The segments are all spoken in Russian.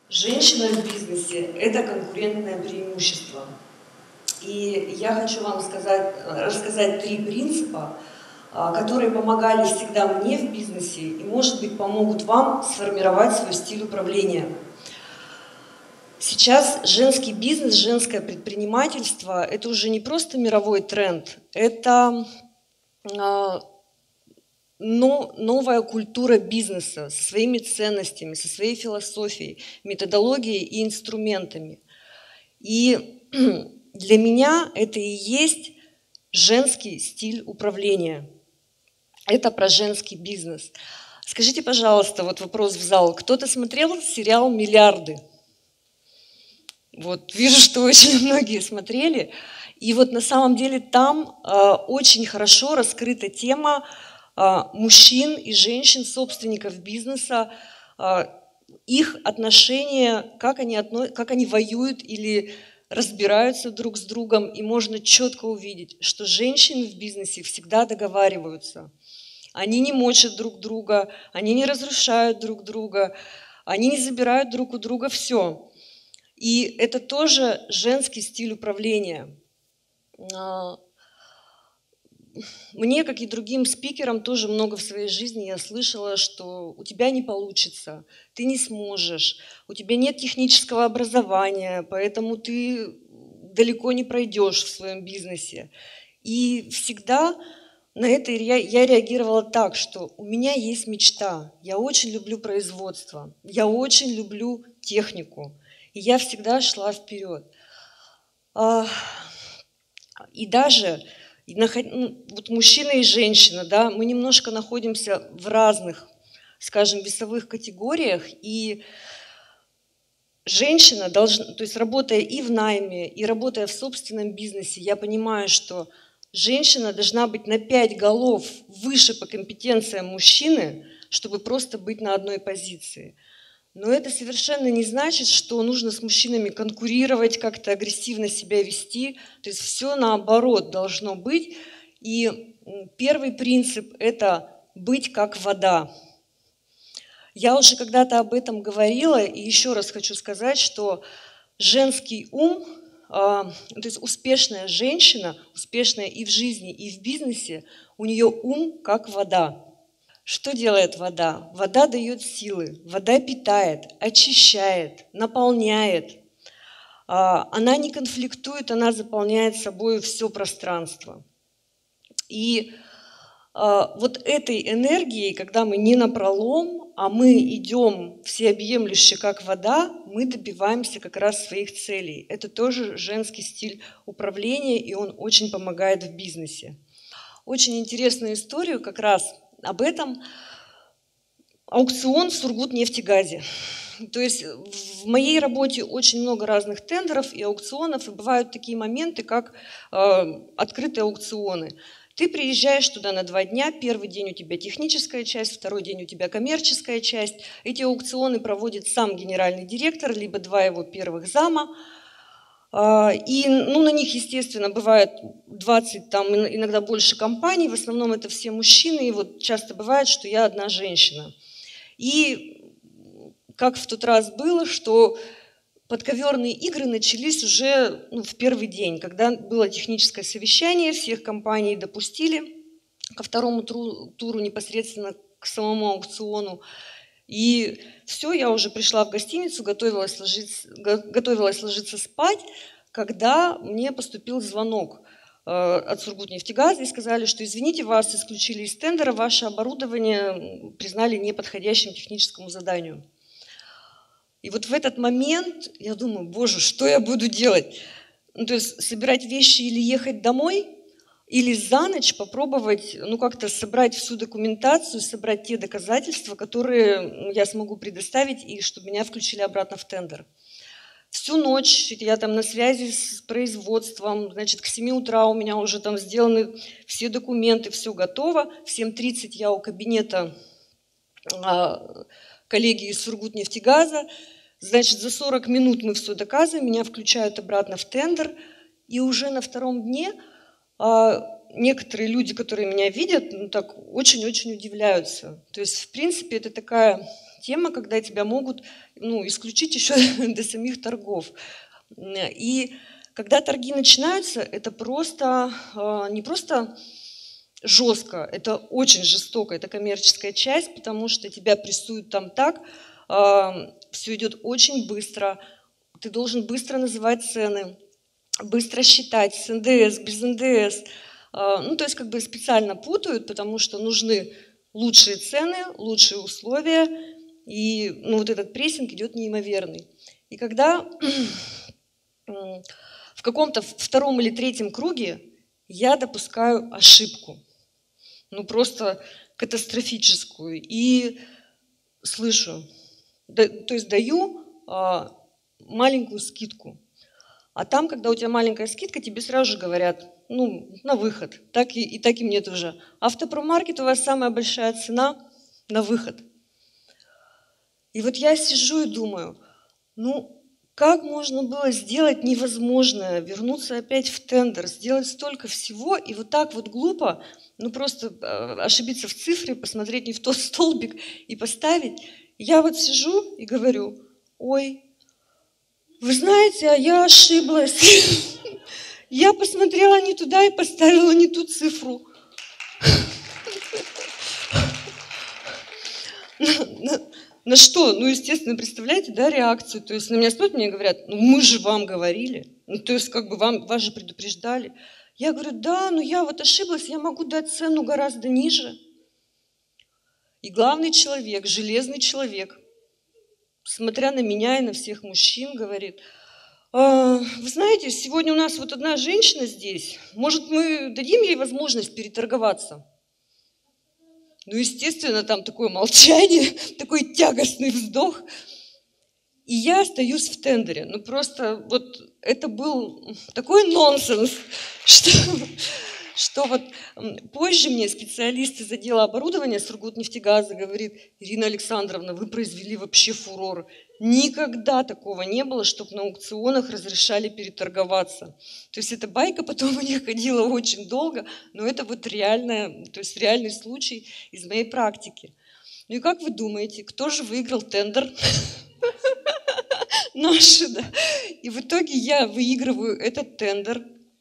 Женщина в бизнесе – это конкурентное преимущество. И я хочу вам рассказать 3 принципа, которые помогали всегда мне в бизнесе и, может быть, помогут вам сформировать свой стиль управления. Сейчас женский бизнес, женское предпринимательство – это уже не просто мировой тренд, это новая культура бизнеса со своими ценностями, со своей философией, методологией и инструментами. И для меня это и есть женский стиль управления. Это про женский бизнес. Скажите, пожалуйста, вот вопрос в зал. Кто-то смотрел сериал «Миллиарды»? Вот, вижу, что очень многие смотрели. И вот на самом деле там очень хорошо раскрыта тема мужчин и женщин, собственников бизнеса, их отношения, как они воюют или разбираются друг с другом, и можно четко увидеть, что женщины в бизнесе всегда договариваются. Они не мочат друг друга, они не разрушают друг друга, они не забирают друг у друга все. И это тоже женский стиль управления. Мне, как и другим спикерам, тоже много в своей жизни я слышала, что у тебя не получится, ты не сможешь, у тебя нет технического образования, поэтому ты далеко не пройдешь в своем бизнесе. И всегда на это я реагировала так, что у меня есть мечта, я очень люблю производство, я очень люблю технику, и я всегда шла вперед. И даже вот мужчина и женщина, да, мы немножко находимся в разных, скажем, весовых категориях, и женщина должна, то есть работая и в найме, и работая в собственном бизнесе, я понимаю, что женщина должна быть на 5 голов выше по компетенциям мужчины, чтобы просто быть на одной позиции. Но это совершенно не значит, что нужно с мужчинами конкурировать, как-то агрессивно себя вести. То есть все наоборот должно быть. И первый принцип – это быть как вода. Я уже когда-то об этом говорила, и еще раз хочу сказать, что женский ум, то есть успешная женщина, успешная и в жизни, и в бизнесе, у нее ум как вода. Что делает вода? Вода дает силы, вода питает, очищает, наполняет. Она не конфликтует, она заполняет собой все пространство. И вот этой энергией, когда мы не напролом, а мы идем всеобъемлюще, как вода, мы добиваемся как раз своих целей. Это тоже женский стиль управления, и он очень помогает в бизнесе. Очень интересную историю как раз об этом. Аукцион в Сургутнефтегазе. То есть в моей работе очень много разных тендеров и аукционов, и бывают такие моменты, как открытые аукционы. Ты приезжаешь туда на 2 дня, первый день у тебя техническая часть, второй день у тебя коммерческая часть. Эти аукционы проводит сам генеральный директор, либо 2 его первых зама. И на них, естественно, бывает 20, там иногда больше компаний, в основном это все мужчины, и вот часто бывает, что я одна женщина. И как в тот раз было, что подковерные игры начались уже в первый день, когда было техническое совещание, всех компаний допустили ко второму туру непосредственно к самому аукциону. И все, я уже пришла в гостиницу, готовилась ложиться спать, когда мне поступил звонок от Сургутнефтегаза и сказали, что извините, вас исключили из тендера, ваше оборудование признали неподходящим техническому заданию. И вот в этот момент я думаю, боже, что я буду делать? То есть собирать вещи или ехать домой, или за ночь попробовать как-то собрать всю документацию, собрать те доказательства, которые я смогу предоставить, и чтобы меня включили обратно в тендер. Всю ночь я там на связи с производством, значит, к 7 утра у меня уже там сделаны все документы, все готово. В 7:30 я у кабинета коллеги из Сургутнефтегаза. Значит, за 40 минут мы все доказываем, меня включают обратно в тендер. И уже на втором дне некоторые люди, которые меня видят, ну, так очень-очень удивляются. То есть, в принципе, это такая тема, когда тебя могут, ну, исключить еще до самих торгов. И когда торги начинаются, это просто не просто жестко, это очень жестоко, это коммерческая часть, потому что тебя прессуют там так, все идет очень быстро, ты должен быстро называть цены, быстро считать с НДС, без НДС. Ну, то есть как бы специально путают, потому что нужны лучшие цены, лучшие условия, и ну, вот этот прессинг идет неимоверный. И когда в каком-то втором или третьем круге я допускаю ошибку, ну просто катастрофическую, и слышу, то есть даю маленькую скидку. А там, когда у тебя маленькая скидка, тебе сразу же говорят, ну, на выход. Так и мне тоже. Автопромаркет, у вас самая большая цена на выход. И вот я сижу и думаю, ну, как можно было сделать невозможное, вернуться опять в тендер, сделать столько всего, и вот так вот глупо, ну, просто ошибиться в цифре, посмотреть не в тот столбик и поставить. Я вот сижу и говорю, ой, вы знаете, а я ошиблась. Я посмотрела не туда и поставила не ту цифру. На что? Ну, естественно, представляете, да, реакцию. То есть на меня смотрят, мне говорят, ну, мы же вам говорили. Ну, то есть как бы вас же предупреждали. Я говорю, да, но я вот ошиблась, я могу дать цену гораздо ниже. И главный человек, железный человек, смотря на меня и на всех мужчин, говорит, вы знаете, сегодня у нас вот одна женщина здесь, может, мы дадим ей возможность переторговаться? Ну, естественно, там такое молчание, такой тягостный вздох. И я остаюсь в тендере. Ну, просто вот это был такой нонсенс, что вот позже мне специалист из отдела оборудования Сургутнефтегаза говорит, Ирина Александровна, вы произвели вообще фурор. Никогда такого не было, чтобы на аукционах разрешали переторговаться. То есть эта байка потом у них ходила очень долго, но это вот реальная, то есть реальный случай из моей практики. Ну и как вы думаете, кто же выиграл тендер? Наши, да. И в итоге я выигрываю этот тендер.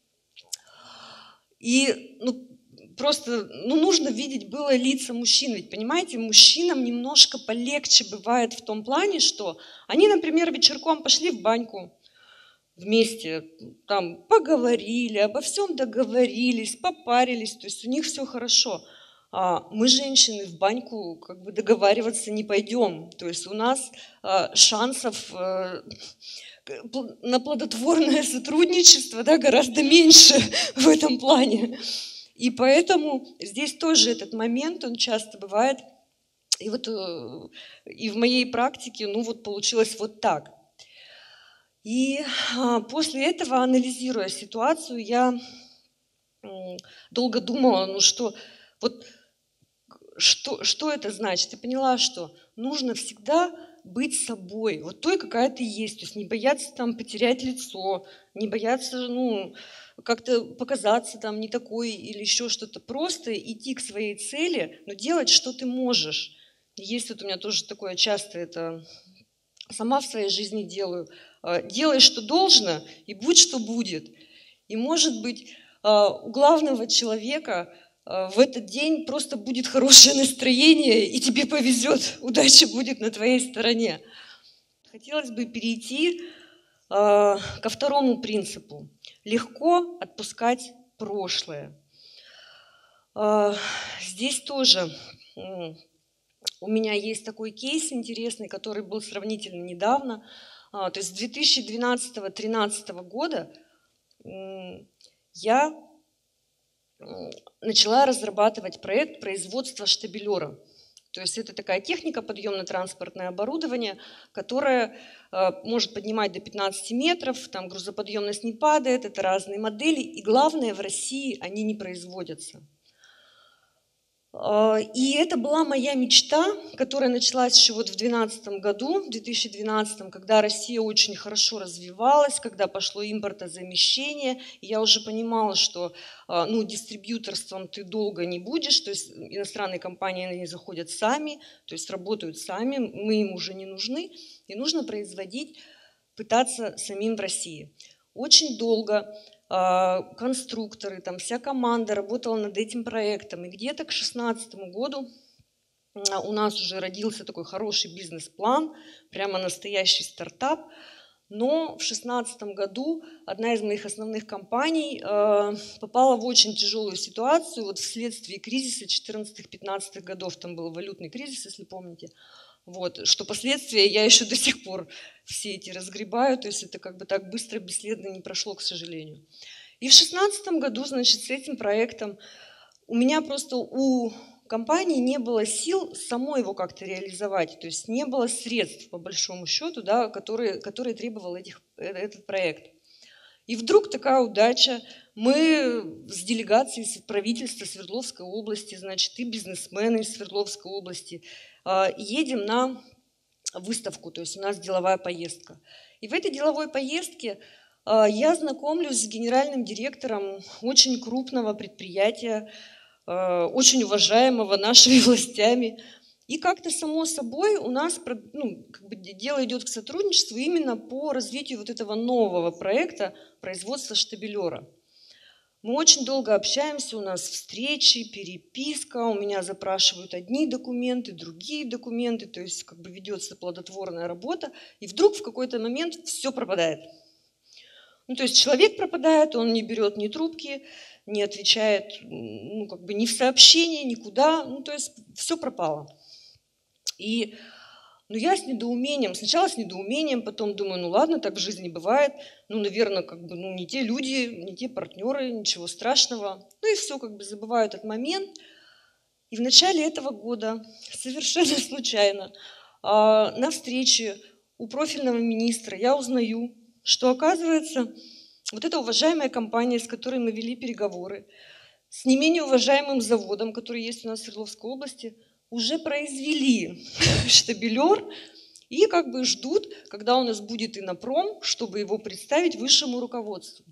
И ну, просто нужно видеть было лица мужчин. Ведь, понимаете, мужчинам немножко полегче бывает в том плане, что они, например, вечерком пошли в баньку вместе, там поговорили, обо всем договорились, попарились, то есть у них все хорошо. А мы, женщины, в баньку как бы договариваться не пойдем. То есть у нас шансов на плодотворное сотрудничество, да, гораздо меньше в этом плане. И поэтому здесь тоже этот момент, он часто бывает. И вот и в моей практике, ну вот получилось вот так. И после этого, анализируя ситуацию, я долго думала, ну что, вот что это значит? И поняла, что нужно всегда быть собой, вот той, какая ты есть. То есть не бояться там потерять лицо, не бояться, ну, как-то показаться там не такой или еще что-то. Просто идти к своей цели, но делать, что ты можешь. Есть вот у меня тоже такое часто, это сама в своей жизни делаю. Делай, что должно, и будь, что будет. И, может быть, у главного человека в этот день просто будет хорошее настроение, и тебе повезет, удача будет на твоей стороне. Хотелось бы перейти ко второму принципу. Легко отпускать прошлое. Здесь тоже у меня есть такой кейс интересный, который был сравнительно недавно. То есть с 2012-2013 года я начала разрабатывать проект производства штабелера. То есть это такая техника, подъемно-транспортное оборудование, которое может поднимать до 15 метров, там грузоподъемность не падает, это разные модели. И главное, в России они не производятся. И это была моя мечта, которая началась еще вот в 2012 году, в 2012, когда Россия очень хорошо развивалась, когда пошло импортозамещение. И я уже понимала, что ну, дистрибьюторством ты долго не будешь, то есть иностранные компании они заходят сами, то есть работают сами, мы им уже не нужны, и нужно производить, пытаться самим в России. Очень долго конструкторы, там вся команда работала над этим проектом. И где-то к 2016 году у нас уже родился такой хороший бизнес-план, прямо настоящий стартап. Но в 2016 году одна из моих основных компаний попала в очень тяжелую ситуацию вот вследствие кризиса 14-15 годов. Там был валютный кризис, если помните. Вот, что последствия я еще до сих пор все эти разгребаю, то есть это как бы так быстро, бесследно не прошло, к сожалению. И в 2016 году, значит, с этим проектом у меня просто у компании не было сил самой его как-то реализовать, то есть не было средств, по большому счету, да, которые требовал этот проект. И вдруг такая удача, мы с делегацией правительства Свердловской области, значит, и бизнесмены из Свердловской области едем на выставку, то есть у нас деловая поездка. И в этой деловой поездке я знакомлюсь с генеральным директором очень крупного предприятия, очень уважаемого нашими властями. И как-то само собой у нас ну, как бы дело идет к сотрудничеству именно по развитию вот этого нового проекта производства штабелера. Мы очень долго общаемся, у нас встречи, переписка, у меня запрашивают одни документы, другие документы, то есть как бы ведется плодотворная работа, и вдруг в какой-то момент все пропадает. Ну, то есть человек пропадает, он не берет ни трубки, не отвечает, ну, как бы ни в сообщении, никуда, ну, то есть все пропало. И ну, я с недоумением, сначала с недоумением, потом думаю, ну ладно, так в жизни бывает, ну, наверное, как бы, ну, не те люди, не те партнеры, ничего страшного. Ну и все, как бы забываю этот момент. И в начале этого года, совершенно случайно, на встрече у профильного министра я узнаю, что, оказывается, вот эта уважаемая компания, с которой мы вели переговоры, с не менее уважаемым заводом, который есть у нас в Свердловской области, уже произвели штабелер и как бы ждут, когда у нас будет инопром, чтобы его представить высшему руководству.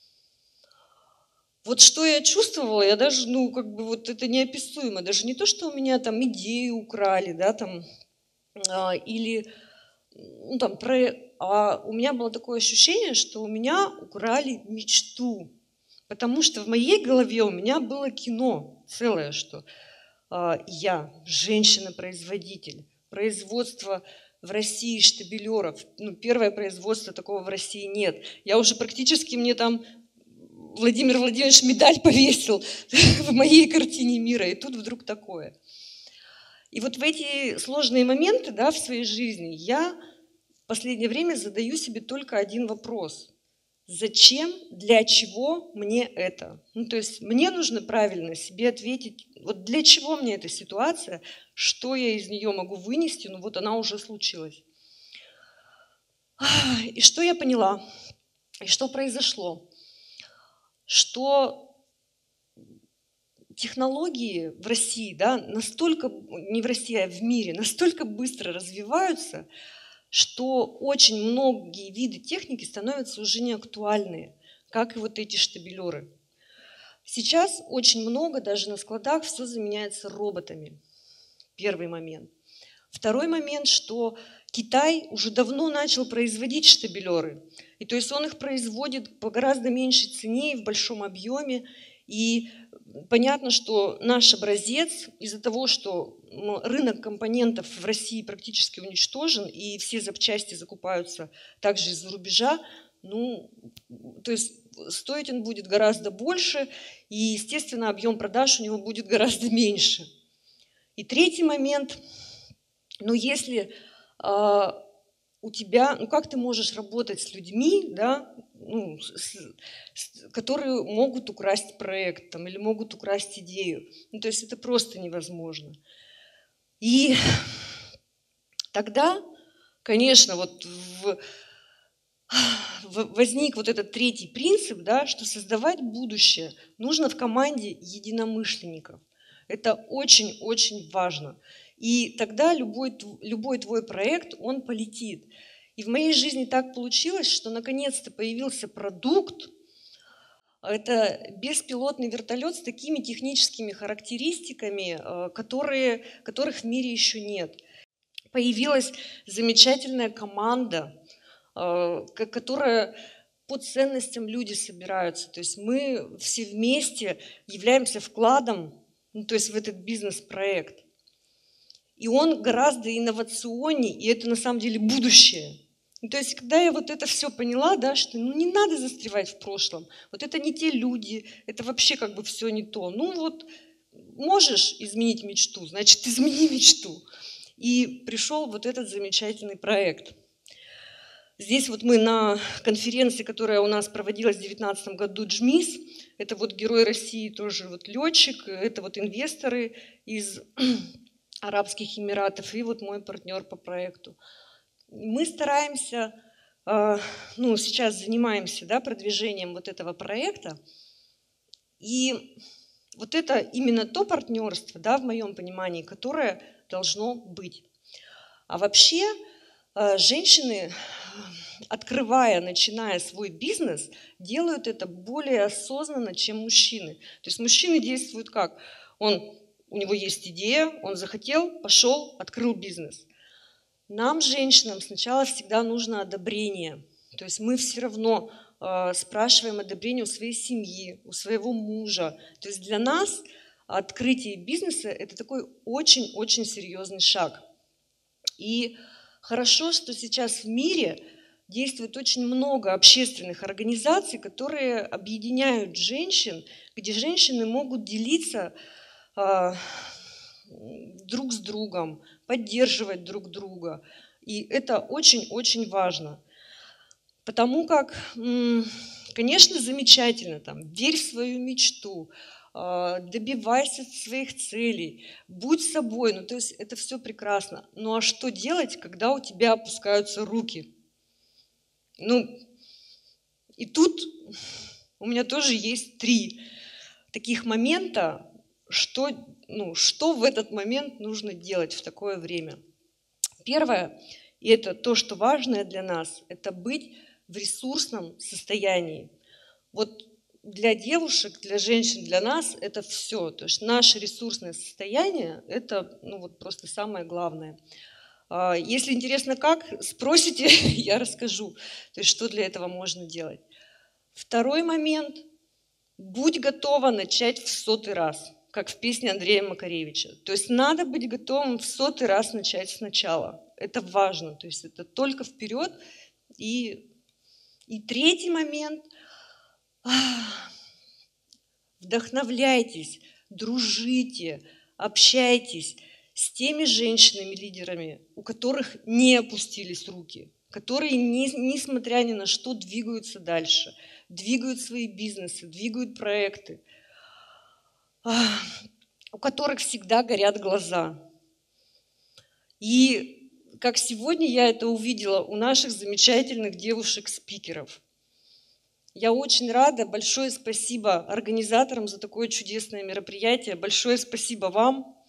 Вот что я чувствовала, я даже, ну, как бы вот это неописуемо. Даже не то, что у меня там идею украли, да, там, или, ну, там, а у меня было такое ощущение, что у меня украли мечту. Потому что в моей голове у меня было кино целое, что я женщина-производитель, производство в России штабелеров, ну, первое производство такого в России нет. Я уже практически, мне там Владимир Владимирович медаль повесил в моей картине мира, и тут вдруг такое. И вот в эти сложные моменты, да, в своей жизни я в последнее время задаю себе только один вопрос. Зачем, для чего мне это? Ну, то есть мне нужно правильно себе ответить, вот для чего мне эта ситуация, что я из нее могу вынести, ну вот она уже случилась. И что я поняла, и что произошло? Что технологии в России, да, настолько, не в России, а в мире, настолько быстро развиваются, что очень многие виды техники становятся уже неактуальны, как и вот эти штабелеры. Сейчас очень много, даже на складах, все заменяется роботами. Первый момент. Второй момент, что Китай уже давно начал производить штабелеры. И то есть он их производит по гораздо меньшей цене и в большом объеме. И понятно, что наш образец из-за того, что рынок компонентов в России практически уничтожен, и все запчасти закупаются также из-за рубежа, ну, то есть стоить он будет гораздо больше, и, естественно, объем продаж у него будет гораздо меньше. И третий момент, ну, если у тебя, ну, как ты можешь работать с людьми, да, ну, которые могут украсть проект там, или могут украсть идею. Ну, то есть это просто невозможно. И тогда, конечно, вот возник вот этот третий принцип, да, что создавать будущее нужно в команде единомышленников. Это очень-очень важно. И тогда любой твой проект, он полетит. И в моей жизни так получилось, что наконец-то появился продукт. Это беспилотный вертолет с такими техническими характеристиками, которых в мире еще нет. Появилась замечательная команда, которая по ценностям люди собираются. То есть мы все вместе являемся вкладом, то есть в этот бизнес-проект. И он гораздо инновационнее, и это на самом деле будущее. То есть, когда я вот это все поняла, да, что не надо застревать в прошлом, вот это не те люди, это вообще как бы все не то. Ну вот, можешь изменить мечту, значит, измени мечту. И пришел вот этот замечательный проект. Здесь вот мы на конференции, которая у нас проводилась в 2019 году, ДЖМИС, это вот Герой России, тоже вот летчик, это вот инвесторы из Арабских Эмиратов и вот мой партнер по проекту. Мы стараемся, сейчас занимаемся, да, продвижением вот этого проекта. И вот это именно то партнерство, да, в моем понимании, которое должно быть. А вообще женщины, начиная свой бизнес, делают это более осознанно, чем мужчины. То есть мужчины действуют как? У него есть идея, он захотел, пошел, открыл бизнес. Нам, женщинам, сначала всегда нужно одобрение. То есть мы все равно спрашиваем одобрение у своей семьи, у своего мужа. То есть для нас открытие бизнеса – это такой очень-очень серьезный шаг. И хорошо, что сейчас в мире действует очень много общественных организаций, которые объединяют женщин, где женщины могут делиться друг с другом, поддерживать друг друга. И это очень-очень важно. Потому как, конечно, замечательно, верь в свою мечту, добивайся своих целей, будь собой, то есть это все прекрасно. Ну а что делать, когда у тебя опускаются руки? И тут у меня тоже есть 3 таких момента, что в этот момент нужно делать в такое время. Первое, и это то, что важное для нас, это быть в ресурсном состоянии. Вот для девушек, для женщин, для нас это все. То есть наше ресурсное состояние – это просто самое главное. Если интересно как, спросите, я расскажу, то есть что для этого можно делать. Второй момент – будь готова начать в 100-й раз, как в песне Андрея Макаревича. То есть надо быть готовым в 100-й раз начать сначала. Это важно, то есть это только вперед. И третий момент – вдохновляйтесь, дружите, общайтесь с теми женщинами-лидерами, у которых не опустились руки, которые, несмотря ни на что, двигаются дальше, двигают свои бизнесы, двигают проекты, у которых всегда горят глаза. И как сегодня я это увидела у наших замечательных девушек-спикеров. Я очень рада, большое спасибо организаторам за такое чудесное мероприятие, большое спасибо вам.